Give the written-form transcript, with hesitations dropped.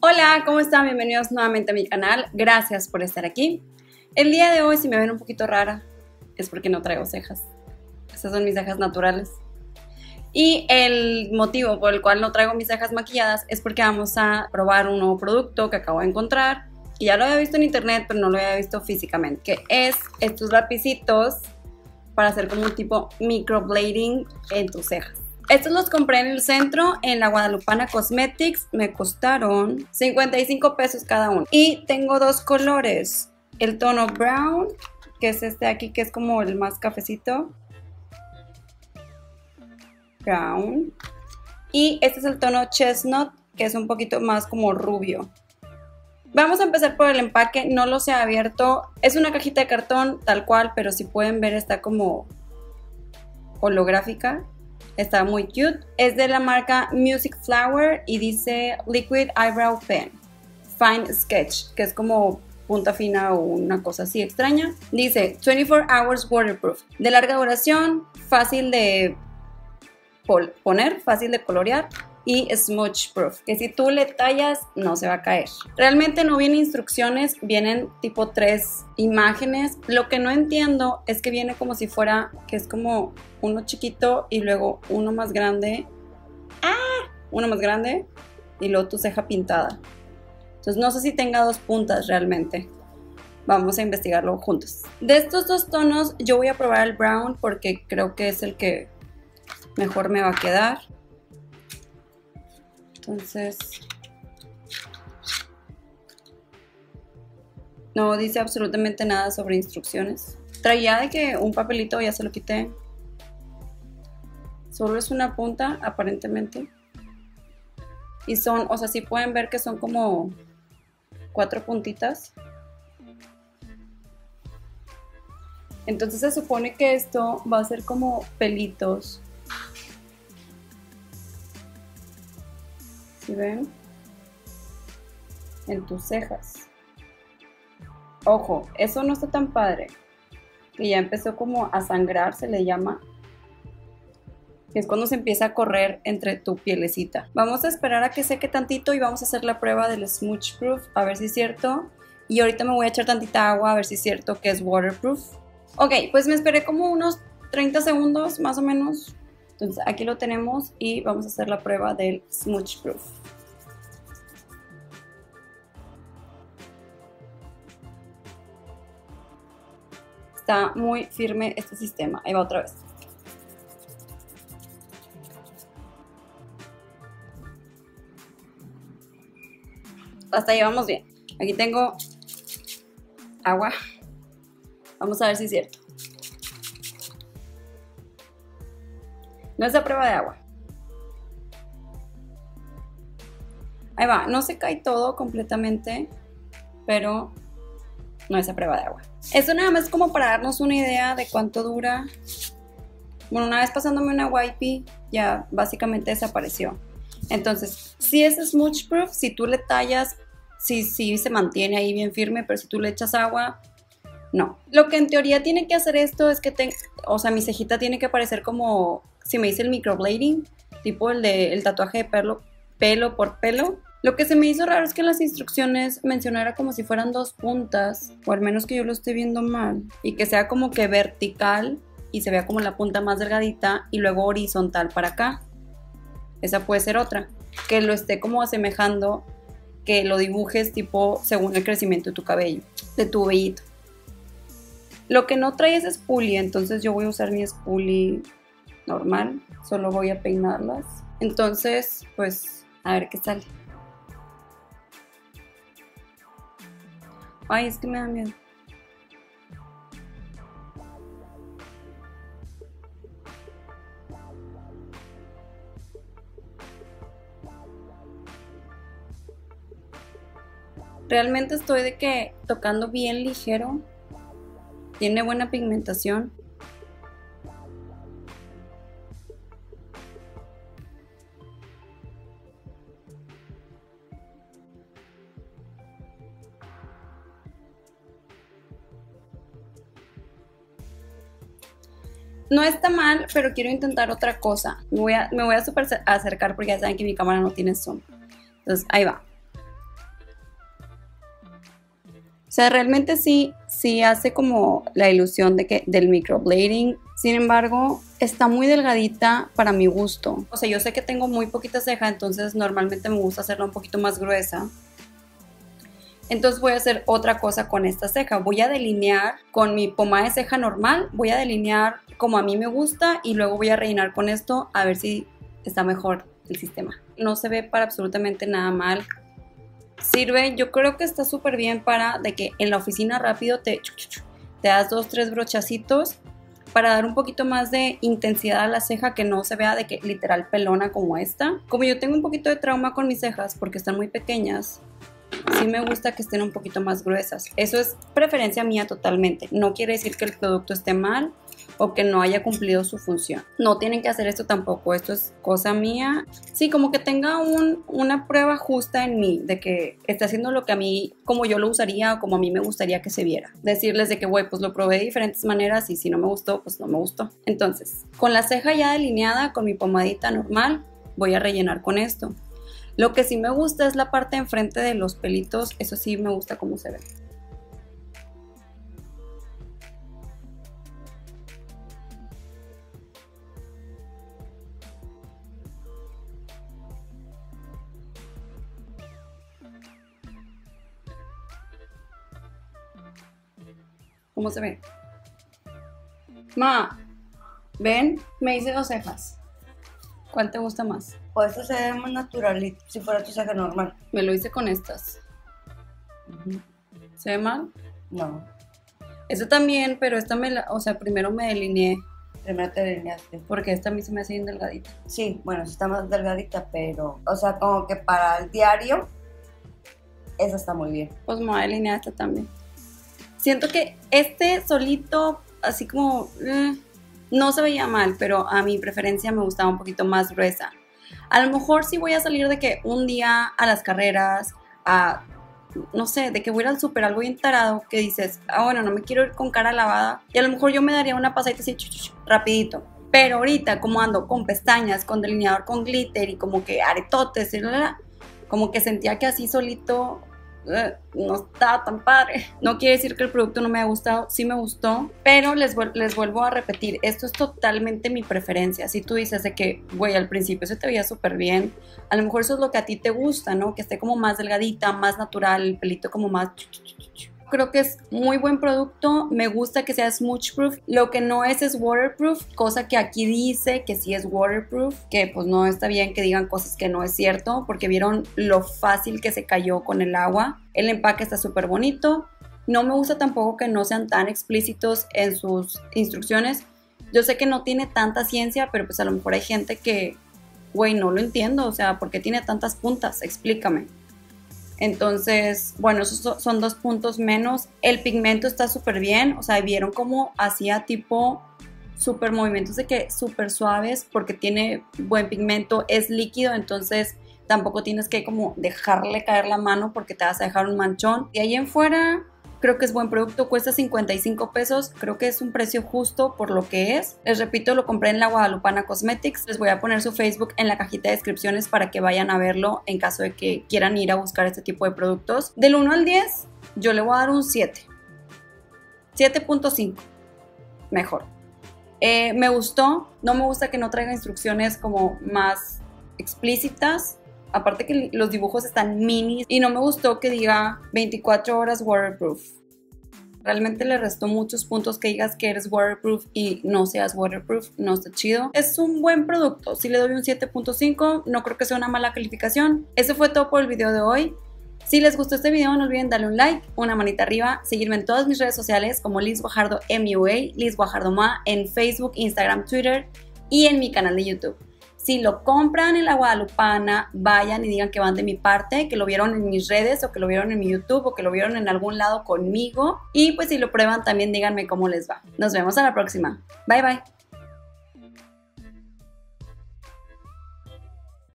Hola, ¿cómo están? Bienvenidos nuevamente a mi canal. Gracias por estar aquí. El día de hoy, si me ven un poquito rara, es porque no traigo cejas. Estas son mis cejas naturales. Y el motivo por el cual no traigo mis cejas maquilladas es porque vamos a probar un nuevo producto que acabo de encontrar. Y ya lo había visto en internet, pero no lo había visto físicamente. Que es estos lapicitos para hacer como un tipo microblading en tus cejas. Estos los compré en el centro, en la Guadalupana Cosmetics. Me costaron 55 pesos cada uno. Y tengo dos colores. El tono brown, que es este de aquí, que es como el más cafecito. Brown. Y este es el tono chestnut, que es un poquito más como rubio. Vamos a empezar por el empaque. No los he abierto. Es una cajita de cartón tal cual, pero si pueden ver está como holográfica. Está muy cute. Es de la marca Music Flower y dice Liquid Eyebrow Pen Fine Sketch, que es como punta fina o una cosa así extraña. Dice 24 hours waterproof, de larga duración, fácil de poner, fácil de colorear y smudge proof, que si tú le tallas no se va a caer. Realmente no vienen instrucciones, vienen tipo 3 imágenes. Lo que no entiendo es que viene como si fuera, que es como uno chiquito y luego uno más grande. Uno más grande y luego tu ceja pintada. Entonces no sé si tenga dos puntas realmente. Vamos a investigarlo juntos. De estos dos tonos yo voy a probar el brown porque creo que es el que mejor me va a quedar. Entonces, no dice absolutamente nada sobre instrucciones. Traía de que un papelito, ya se lo quité. Solo es una punta, aparentemente. Y son, o sea, sí pueden ver que son como 4 puntitas. Entonces se supone que esto va a ser como pelitos. ¿Sí ven? En tus cejas. Ojo, eso no está tan padre. Que ya empezó como a sangrar, se le llama. Que es cuando se empieza a correr entre tu pielecita. Vamos a esperar a que seque tantito y vamos a hacer la prueba del smudge proof. A ver si es cierto. Y ahorita me voy a echar tantita agua a ver si es cierto que es waterproof. Ok, pues me esperé como unos 30 segundos más o menos. Entonces aquí lo tenemos y vamos a hacer la prueba del smudge proof. Está muy firme este sistema. Ahí va otra vez. Hasta ahí vamos bien. Aquí tengo agua. Vamos a ver si es cierto. No es la prueba de agua. Ahí va, no se cae todo completamente, pero no es la prueba de agua. Esto nada más como para darnos una idea de cuánto dura. Bueno, una vez pasándome una wipey, ya básicamente desapareció. Entonces, si es smudge proof, si tú le tallas, sí se mantiene ahí bien firme, pero si tú le echas agua, no. Lo que en teoría tiene que hacer esto es que, o sea, mi cejita tiene que parecer como, si me dice el microblading, tipo el tatuaje de pelo por pelo. Lo que se me hizo raro es que en las instrucciones mencionara como si fueran dos puntas, o al menos que yo lo esté viendo mal, y que sea como que vertical y se vea como la punta más delgadita y luego horizontal para acá. Esa puede ser otra, que lo esté como asemejando, que lo dibujes tipo según el crecimiento de tu cabello, de tu vellito. Lo que no trae es spoolie, entonces yo voy a usar mi spoolie normal, solo voy a peinarlas. Entonces, pues, a ver qué sale. Ay, es que me da miedo. Realmente estoy de que tocando bien ligero. Tiene buena pigmentación. No está mal, pero quiero intentar otra cosa. Me voy a super acercar porque ya saben que mi cámara no tiene zoom. Entonces, ahí va. sea, realmente sí hace como la ilusión del microblading. Sin embargo, está muy delgadita para mi gusto. O sea, yo sé que tengo muy poquita ceja, entonces normalmente me gusta hacerla un poquito más gruesa. Entonces voy a hacer otra cosa con esta ceja. Voy a delinear con mi pomada de ceja normal. Voy a delinear como a mí me gusta y luego voy a rellenar con esto a ver si está mejor el sistema. No se ve para absolutamente nada mal. Sirve, yo creo que está súper bien para de que en la oficina rápido te das 2-3 brochacitos para dar un poquito más de intensidad a la ceja, que no se vea de que literal pelona como esta. Como yo tengo un poquito de trauma con mis cejas porque están muy pequeñas, sí me gusta que estén un poquito más gruesas. Eso es preferencia mía totalmente. No quiere decir que el producto esté mal o que no haya cumplido su función. No tienen que hacer esto tampoco. Esto es cosa mía. Sí, como que tenga una prueba justa en mí de que esté haciendo lo que a mí, como yo lo usaría o como a mí me gustaría que se viera. Decirles de que, güey, pues lo probé de diferentes maneras y si no me gustó, pues no me gustó. Entonces, con la ceja ya delineada, con mi pomadita normal, voy a rellenar con esto. Lo que sí me gusta es la parte de enfrente de los pelitos, eso sí me gusta cómo se ve. ¿Cómo se ve? Ma, ven, me hice 2 cejas. ¿Cuál te gusta más? Pues esto se ve más naturalito, si fuera tu ceja normal. Me lo hice con estas. ¿Se ve mal? No, Esta también, pero esta o sea, primero me delineé primero te delineaste. porque esta a mí se me hace bien delgadita. Sí, bueno, sí está más delgadita, pero, o sea, como que para el diario, esa está muy bien. Pues me voy a delinear esta también. Siento que este solito, así como, no se veía mal, pero a mi preferencia me gustaba un poquito más gruesa. A lo mejor sí voy a salir de que un día a las carreras, no sé, de que voy a ir al súper, algo bien tarado, que dices, bueno, no me quiero ir con cara lavada, y a lo mejor yo me daría una pasadita así, rapidito. Pero ahorita, como ando con pestañas, con delineador con glitter y como que aretotes, como que sentía que así solito no estaba tan padre. No quiere decir que el producto no me haya gustado, sí me gustó, pero les vuelvo a repetir, esto es totalmente mi preferencia. Si tú dices de que, güey, al principio se te veía súper bien, a lo mejor eso es lo que a ti te gusta, ¿no? Que esté como más delgadita, más natural, el pelito como más... Creo que es muy buen producto, me gusta que sea smooth proof, lo que no es waterproof, cosa que aquí dice que sí es waterproof, que pues no está bien que digan cosas que no es cierto, porque vieron lo fácil que se cayó con el agua. El empaque está súper bonito, no me gusta tampoco que no sean tan explícitos en sus instrucciones. Yo sé que no tiene tanta ciencia, pero pues a lo mejor hay gente que, güey, no lo entiendo, o sea, ¿por qué tiene tantas puntas? Explícame. Entonces, bueno, esos son 2 puntos menos. El pigmento está súper bien, o sea, vieron cómo hacía tipo súper movimientos de que súper suaves porque tiene buen pigmento, es líquido, entonces tampoco tienes que como dejarle caer la mano porque te vas a dejar un manchón. Y ahí en fuera, creo que es buen producto, cuesta 55 pesos, creo que es un precio justo por lo que es. Les repito, lo compré en la Guadalupana Cosmetics, les voy a poner su Facebook en la cajita de descripciones para que vayan a verlo en caso de que quieran ir a buscar este tipo de productos. Del 1 al 10, yo le voy a dar un 7, 7.5, mejor. Me gustó, no me gusta que no traiga instrucciones como más explícitas. Aparte que los dibujos están minis y no me gustó que diga 24 horas waterproof. Realmente le restó muchos puntos que digas que eres waterproof y no seas waterproof, no está chido. Es un buen producto, sí le doy un 7.5, no creo que sea una mala calificación. Eso fue todo por el video de hoy. Si les gustó este video no olviden darle un like, una manita arriba, seguirme en todas mis redes sociales como Liz Guajardo MUA, Liz Guajardo Ma en Facebook, Instagram, Twitter y en mi canal de YouTube. Si lo compran en la Guadalupana, vayan y digan que van de mi parte, que lo vieron en mis redes o que lo vieron en mi YouTube o que lo vieron en algún lado conmigo. Y pues si lo prueban también díganme cómo les va. Nos vemos a la próxima. Bye bye.